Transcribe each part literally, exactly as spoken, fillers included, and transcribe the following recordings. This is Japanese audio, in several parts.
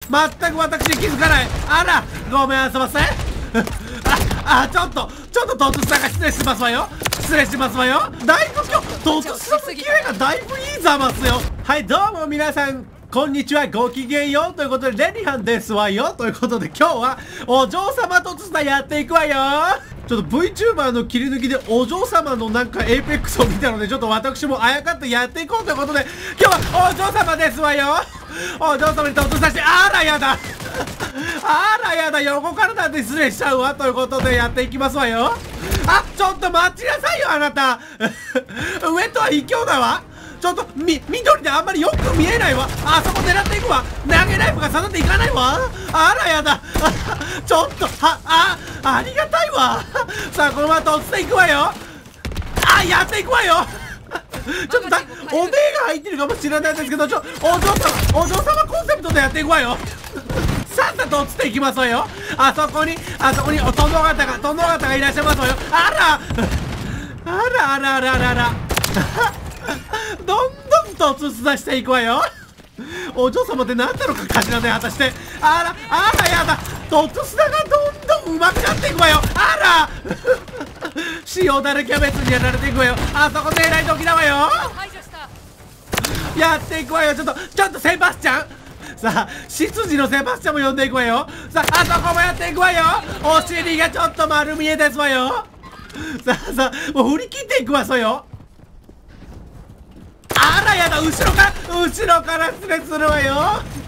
全く私に気づかない。あら、ごめんなさいませ。あ、あ、ちょっと、ちょっと突然が失礼しますわよ。失礼しますわよ。だいぶ今日、突然のキレがだいぶいいざますよ。はい、どうも皆さん。こんにちは、ごきげんようということで、レニハンですわよということで、今日は、お嬢様とつなやっていくわよ。ちょっと VTuber の切り抜きでお嬢様のなんかエイペックスを見たので、ちょっと私もあやかってやっていこうということで、今日はお嬢様ですわよ。お嬢様に突然して、あらやだ。あらやだ、横からなんて失礼しちゃうわということでやっていきますわよ。あ、ちょっと待ちなさいよ、あなた。上とは異教だわ。ちょっとみ緑であんまりよく見えないわ。あそこ狙っていくわ。投げナイフが刺さっていかないわ。あらやだ。ちょっとはあありがたいわ。さあこのまま突然いくわよ。あやっていくわよ。ちょっとだおでが入ってるかもしれないんですけど、ちょお嬢様お嬢様コンセプトでやっていくわよ。さっさと落ちていきますわよ。あそこにあそこに殿方が殿方がいらっしゃいますわよ。あらあらあらあらあらあらどんどんと突出していくわよ。お嬢様って何なのかかしらね、果たして。あらあらやだ、突出がどんどん上手くなっていくわよ。あら塩だれキャベツにやられていくわよ。あそこ狙い時だわよ。やっていくわよ。ちょっとちょっとセバスチャン、さあ執事のセバスチャンも呼んでいくわよ。さああそこもやっていくわよ。お尻がちょっと丸見えですわよ。さあさあもう振り切っていくわそよ。あらやだ、後ろから後ろから失礼するわよ。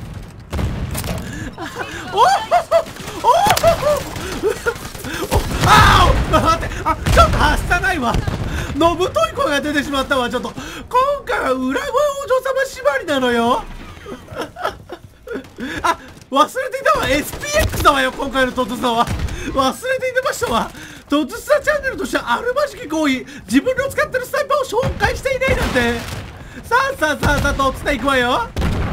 おおおああ待って、あちょっとはしたないわ。のぶとい声が出てしまったわ。ちょっと今回は裏声お嬢様縛りなのよ。あ忘れていたわ、 エスピーエックス だわよ今回のトトスタは。忘れていてましたわ。トトスタチャンネルとしてはあるまじき行為、自分の使ってるスナイパーを紹介していないなんて。さあさあさあさあと落ちていくわよ。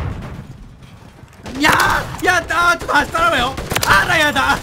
いやーやったー、ちょっと走ったらわよ。あらやだ。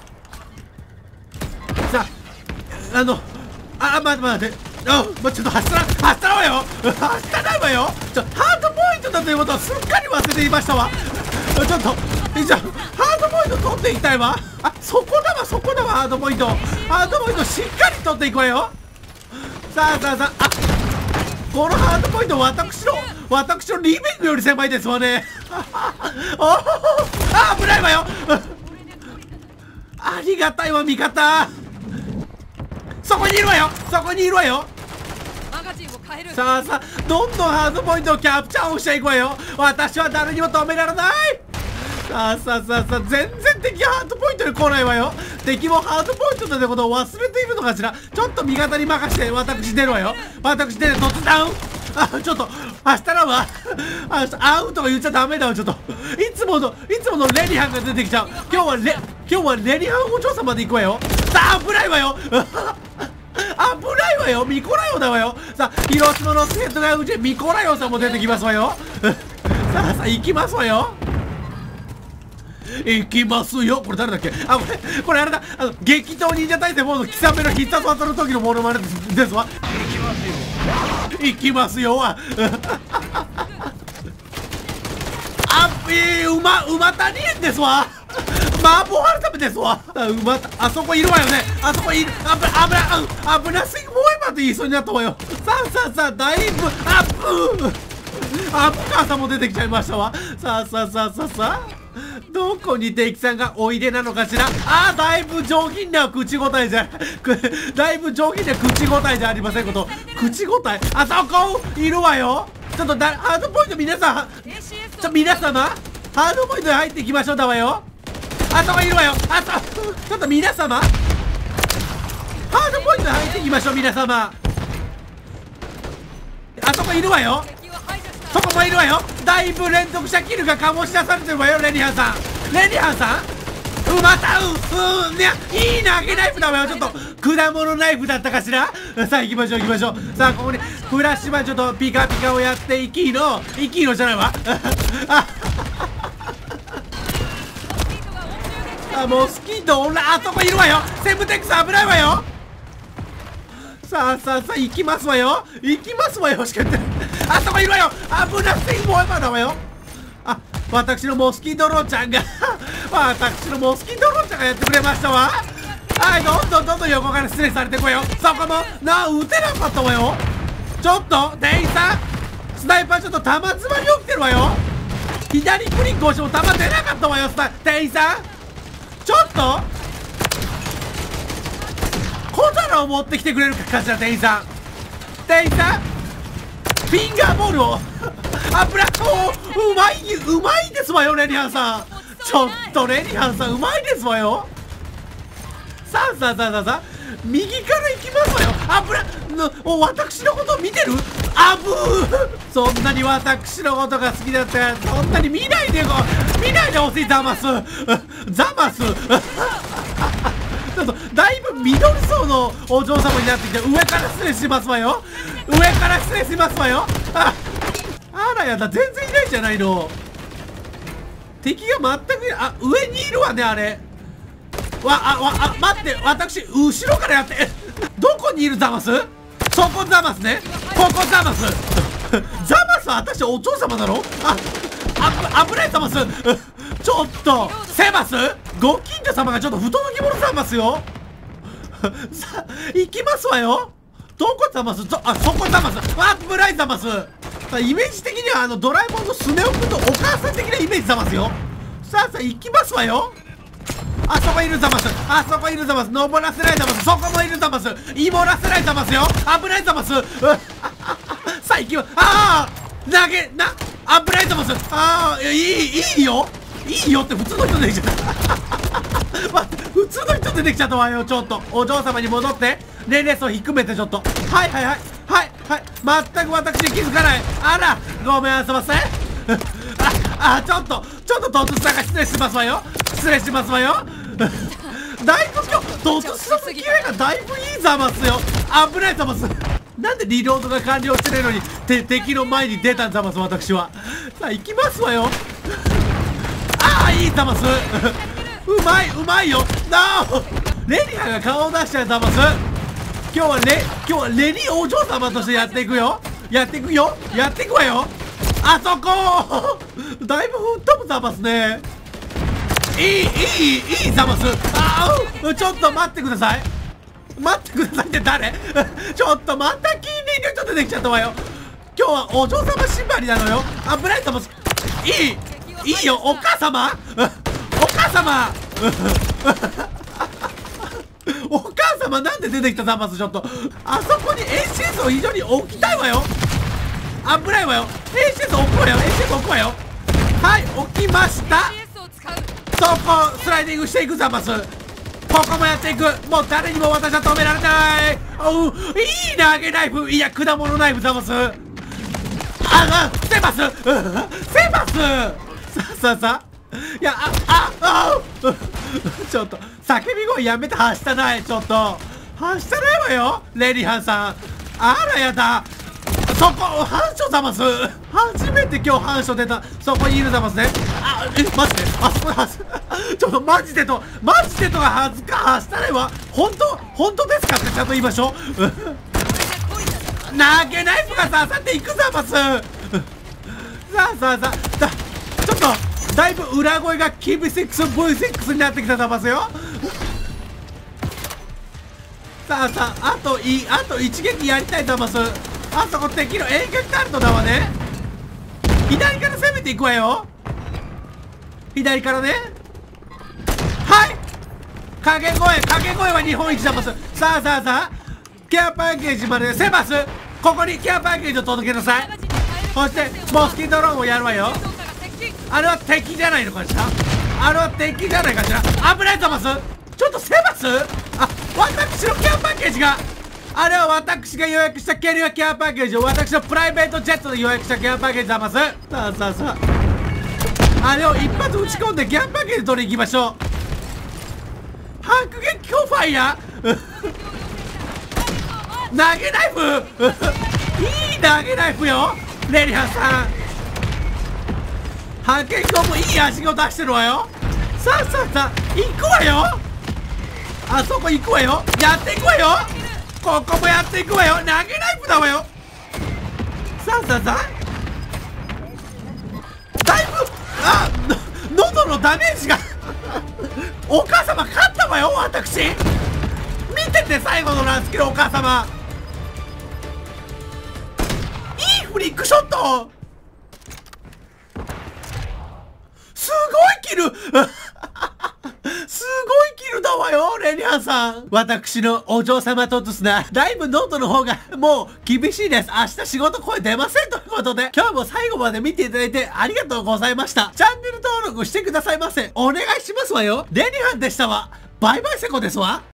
さああのあ待って待ってあ、ま、ちょっと走ったら走ったらわよ。走ったないわよ。ちょハートポイントだということはすっかり忘れていましたわ。ちょっとじゃあハートポイント取っていきたいわ。あそこだわそこだわ、ハートポイントハートポイントしっかり取っていくわよ。さあさあさあ、あこのハートポイント私の私のリビングより狭いですわね。おおあ危ないわよ。ありがたいわ味方。そこにいるわよそこにいるわよ。さあさあどんどんハートポイントをキャプチャーをしていくわよ。私は誰にも止められない。さあさあさあさあ全然敵ハートポイントに来ないわよ。敵もハートポイントだってことを忘れているのかしら。ちょっと味方に任せて私出るわよ。私出る突ダウン。あちょっと明日らはアウとか言っちゃダメだわ。ちょっといつものいつものレニハンが出てきちゃう。今日はレ今日はレニハンお嬢様で行くわよ。さあ危ないわよ。危ないわよ。ミコラヨだわよ。さあ広島の助っ人がうちミコラヨさんも出てきますわよ。さあさあ行きますわよ。行きますよ。これ誰だっけ。あこれこれあれだ、あの激闘忍者大戦ものキサメの必殺技の時のモノマネですわ。行きますよはあっえー、馬馬谷園ですわ。麻婆春雨ですわ。馬あそこいるわよね。あそこいる。あぶ危ない危なすぎもう今って言いそうになったわよ。さあさあさあだいぶアップアップカーさんも出てきちゃいましたわ。さあさあさあさあさあどこに敵さんがおいでなのかしら。あーだいぶ上品な口答えじゃだいぶ上品な口答えじゃありませんこと。口答えあそこいるわよ。ちょっとだハードポイント皆さんちょ皆様ハードポイントに入っていきましょうだわよ。あそこいるわよ。あそちょっと皆様ハードポイントに入っていきましょう皆様。あそこいるわよ。そこもいるわよ。だいぶ連続したキルが醸し出されてるわよ。レニハンさんレニハンさんうまたううんいやいい投げナイフだわよ。ちょっと果物ナイフだったかしら。さあ行きましょう行きましょう。さあここにフラッシュマンちょっとピカピカをやっていきのいきのじゃないわああモスキートオラあそこいるわよ。セブテックス危ないわよ。さあさあさあ行きますわよ行きますわよ。しかしあそこいるわよ。危なすぎもう今だわよ。あ私のモスキードローちゃんが私のモスキードローちゃんがやってくれましたわ。はい、どんどんどんどん横から失礼されてこいよ。そこもな撃てなかったわよ。ちょっと店員さん、スナイパーちょっと弾詰まり起きてるわよ。左クリック押しても弾出なかったわよ。スナ店員さん、ちょっと小皿を持ってきてくれるかしら。店員さん店員さん、フィンガーボールをあぶらおうまいうまいですわよレニハンさん。ちょっとレニハンさんうまいですわよ。さあさあさあさあさあ、右から行きますわよ。あぶらのお私のこと見てる。あぶー、そんなに私のことが好きだったらそんなに見ないでこ見ないでほしい。ザマスザマスちょっとだいぶミドル層のお嬢様になってきて、上から失礼しますわよ。上から失礼しますわよ。ああらやだ、全然いないじゃないの。敵が全くいない。あ、上にいるわねあれ。わあわあ待って、私後ろからやってどこにいるザマス。そこザマスね、ここザマスザマスは私お嬢様だろ。ああ危ないザマスちょっとセバスご近所様がちょっと不届き者ザマスよさ行きますわよ。どこザマス、ちょあそこザマス、あ危ないザマス。イメージ的にはあのドラえもんのスネ夫君のお母さん的なイメージザマスよ。さあさあ行きますわよ。あそこいるザマス、あそこいるザマス、登らせないザマス、そこもいるザマス、芋らせないザマスよ。危ないザマスさあ行きます。ああ投げな危ないザマス。ああいいいいよいいよって普通の人出てきちゃった待って普通の人出てきちゃったわよ。ちょっとお嬢様に戻って年齢層低めてちょっとはいはいはいはいはい全く私に気づかない。あらごめんなさいませああちょっとちょっと突然が失礼しますわよ。失礼しますわよだいぶ今日突出の勢いがだいぶいいザマスよ。危ないザマスなんでリロードが完了してないのにて敵の前に出たザマス。私はさあ行きますわよ。ああいいザマスうまいうまいよ。なおレニハが顔を出しちゃうザマス。今日はレ今日はレニお嬢様としてやっていくよ。やっていくよやっていくわよ。あそこだいぶ吹っ飛ぶザマスね。いいいいいいザマス。ああちょっと待ってください待ってくださいって誰ちょっとまた近隣の人出てきちゃったわよ。今日はお嬢様縛りなのよ。危ないザマス。いいいいよお母様お母様お母様なんで出てきたザマス。ちょっとあそこに エーシーエス を非常に置きたいわよ。危ないわよ。 エーシーエス 置くわよ。 エーシーエス 置くわよ。はい置きました。そこスライディングしていくザマス。ここもやっていく。もう誰にも私は止められない。おういい投げナイフ。いや果物ナイフザマス。ああセバスセバスさあさあさあいやあああちょっと叫び声やめて。はしたない。ちょっとはしたないわよレニハンさん。あらやだ。そこ反射ザマス。初めて今日反射出た。そこにいるザマスね。あえマジであそこはちょっとマジでとマジでとがはずかはしたないわ。本当本当ですかってちゃんと言いましょう投げナイフが刺さっていくザマスさあさあさあちょっとだいぶ裏声がキビセックス ブイシックス になってきたザマスよ。さあさああといあと一撃やりたいザマス。あそこ敵の遠隔カルトだわね。左から攻めていくわよ。左からね。はい掛け声掛け声は日本一ザマス。さあさあさあケアパッケージまでセバスここにケアパッケージを届けなさい。そしてモスキードローンをやるわよ。あれは敵じゃないのかしら。あれは敵じゃないかしら。危ないザマス。ちょっとセバスあ私のケアパッケージがあれは私が予約したケリアケアパッケージを私のプライベートジェットで予約したケアパッケージざます。さあさあさああれを一発打ち込んでケアパッケージ取りに行きましょう。迫撃砲ファイヤー投げナイフいい投げナイフよレリハンさん。迫撃砲もいい足を出してるわよ。さあさあさあ行くわよ。あそこ行くわよ。やっていくわよ。ここもやっていくわよ。投げナイフだわよ。さあさあさあだいぶあの喉のダメージがお母様勝ったわよ私。見てて最後のランスキルお母様。いいフリックショット。すごいキルすごいキルだわよレニハンさん。私のお嬢様とですね、だいぶノートの方がもう厳しいです。明日仕事声出ませんということで、今日も最後まで見ていただいてありがとうございました。チャンネル登録してくださいませ。お願いしますわよ。レニハンでしたわ。バイバイセコですわ。